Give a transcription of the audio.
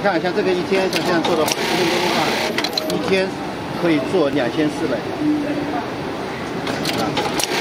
看，像这个一天像这样做的话，10分钟的话，一天可以做2400。啊。